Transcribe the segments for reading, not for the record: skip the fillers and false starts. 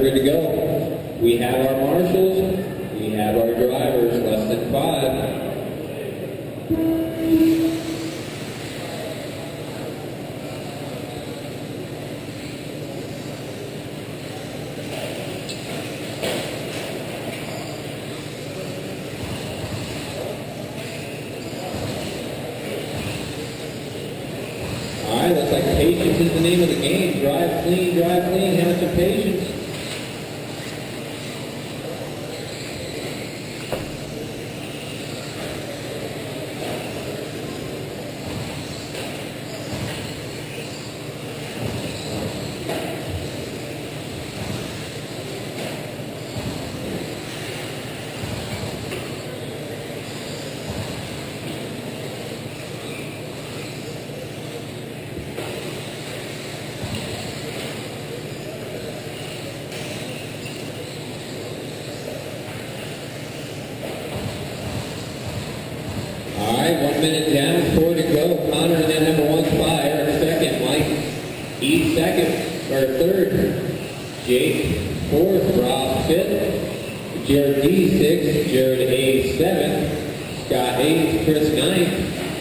good to go. We have our marshals, we have our drivers, less than 5. Looks like patience is the name of the game. Drive clean, have some patience. All right, 1 minute down, 4 to go. Connor in that number 1 spot. Eric second. Mike E third. Jake 4th. Rob 5th. Jared D 6th. Jared A 7th. Scott 8th. Chris 9th.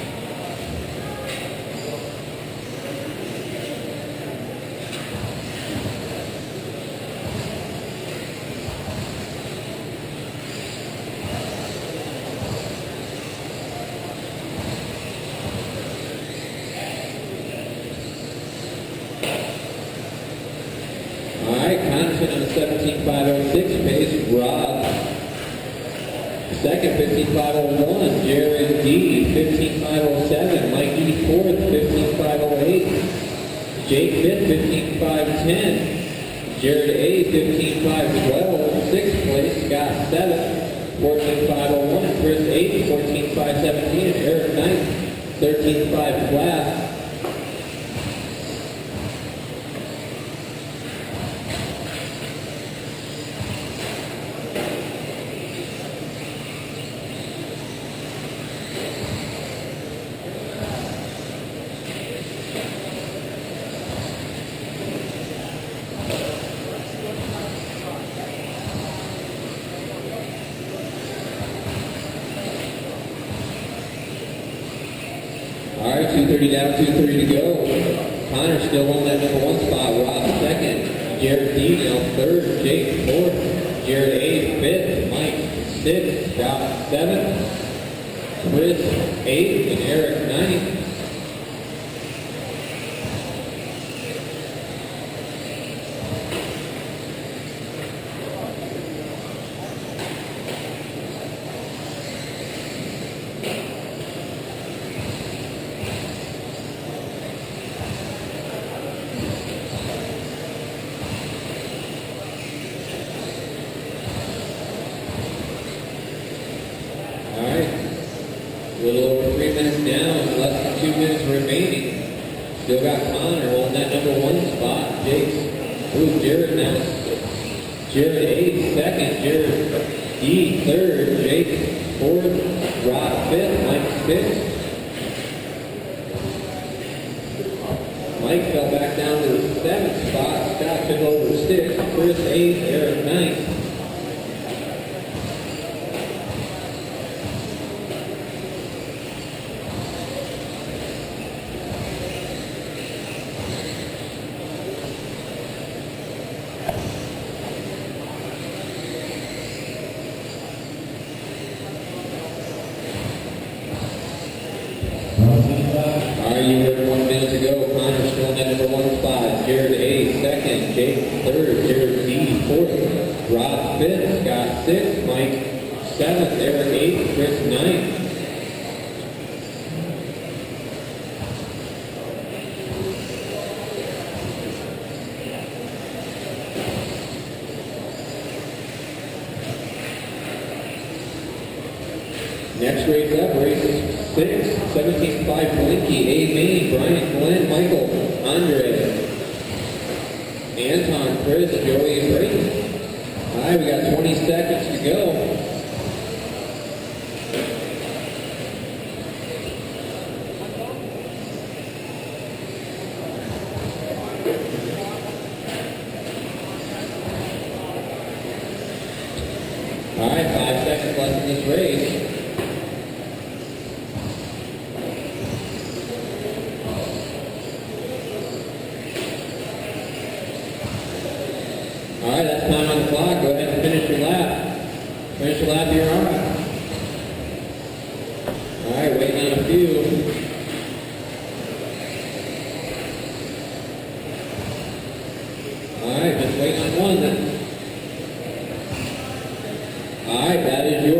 Constant on the 17.506 pace. Rob second, 15.501. Jared D 15.507. Mike E 4th, 15.508. Jake 5th, 15.510. Jared A 15.512. 6th place. Scott 7th, 14.501. Chris 8th, 14.517. Eric 9th, 13.512. All right, 2:30 down, 2:30 to go. Connor still on that number 1 spot. Rob second. Jared D now 3rd. Jake 4th. Jared A 5th. Mike 6th. Scott 7th. Chris 8th. And Eric 9th. A little over 3 minutes down, less than 2 minutes remaining. Still got Connor on that number 1 spot. Jared now. Jared A 2nd, Jared D 3rd, Jake 4th, Rob 5th, Mike 6th. Mike fell back down to the 7th spot. Scott took over 6th, Chris 8th, Eric 9th. You heard 1 minute to go. Connor still in that number 1 spot. Jared A 2nd, Jake 3rd, Jared D 4th, Rob 5th, Scott 6th, Mike 7th, Eric 8th, Chris 9th. Next race up, race 6, 17.5 Blinky, A Main, Brian, Glenn, Michael, Andre, Anton, Chris, Joey, and Brayton. All right, we got 20 seconds to go. All right, 5 seconds left in this race. All right, that's time on the clock. Go ahead and finish your lap. Finish your lap, you're on. All right, waiting on a few. All right, just waiting on one then. All right, that is your